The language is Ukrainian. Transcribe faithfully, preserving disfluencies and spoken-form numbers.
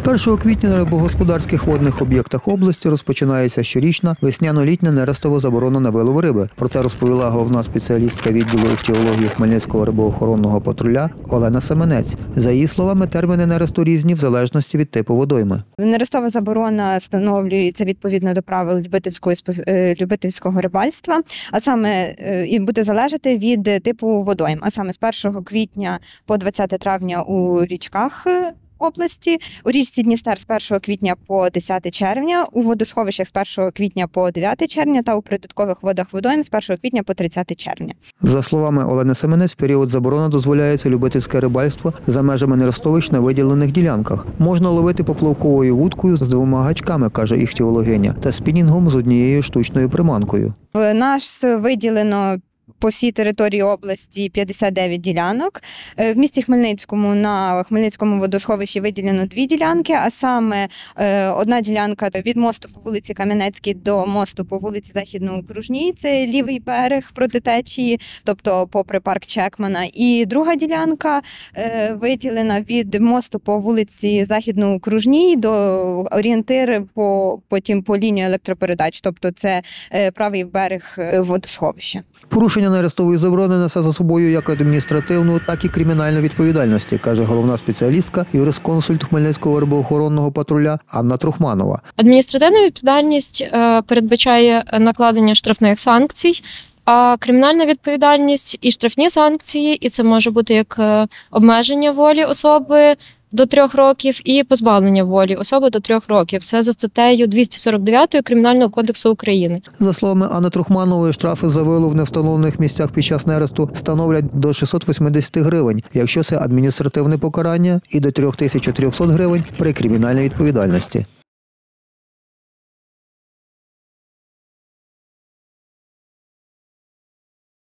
першого квітня на рибогосподарських водних об'єктах області розпочинається щорічна весняно-літня нерестова заборона на вилов риби. Про це розповіла головна спеціалістка відділу іхтіології Хмельницького рибоохоронного патруля Олена Семенець. За її словами, терміни нересту різні в залежності від типу водойми. Нерестова заборона встановлюється відповідно до правил любительського, любительського рибальства, а саме і буде залежати від типу водойм, а саме з першого квітня по двадцяте травня у річках області, у річці Дністер з першого квітня по десяте червня, у водосховищах з першого квітня по дев'яте червня та у придаткових водах водойм з першого квітня по тридцяте червня. За словами Олени Семенець, в період заборони дозволяється любительське рибальство за межами нерестовищ на виділених ділянках. Можна ловити поплавковою вудкою з двома гачками, каже іхтіологиня, та спінінгом з однією штучною приманкою. В нас виділено по всій території області п'ятдесят дев'ять ділянок. В місті Хмельницькому на Хмельницькому водосховищі виділено дві ділянки, а саме одна ділянка від мосту по вулиці Кам'янецькій до мосту по вулиці Західно-Окружній, це лівий берег проти течії, тобто попри парк Чекмана. І друга ділянка виділена від мосту по вулиці Західно-Окружній до орієнтири по, потім по лінії електропередач, тобто це правий берег водосховища. Порушення нерестової заборони несе за собою як адміністративну, так і кримінальну відповідальність, каже головна спеціалістка, юрисконсульт Хмельницького рибоохоронного патруля Анна Трухманова. Адміністративна відповідальність передбачає накладення штрафних санкцій, а кримінальна відповідальність і штрафні санкції, і це може бути як обмеження волі особи до трьох років і позбавлення волі особи до трьох років. Це за статтею двісті сорок дев'ять Кримінального кодексу України. За словами Анни Трухманової, штрафи за вилов в невстановлених місцях під час нересту становлять до шістсот вісімдесят гривень, якщо це адміністративне покарання, і до три тисячі триста гривень при кримінальній відповідальності.